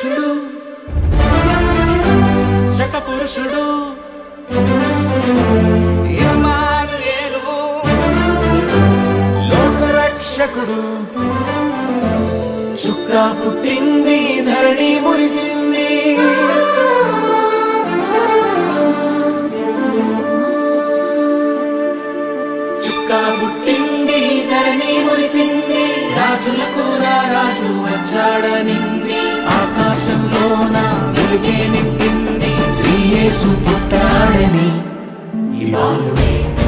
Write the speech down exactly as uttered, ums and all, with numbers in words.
పురుషుడు శక పురుషుడు ఇమ్మానుయేలు లోకరక్షకుడు చుక్క పుట్టింది ధరణి మురిసింది చుక్క పుట్టింది ధరణి మురిసింది రాజులకు రాజు వచ్చాడనింది ఆకాశంలోన వెలుగే నింపింది శ్రీ యేసు పుట్టాడని ఇవాళ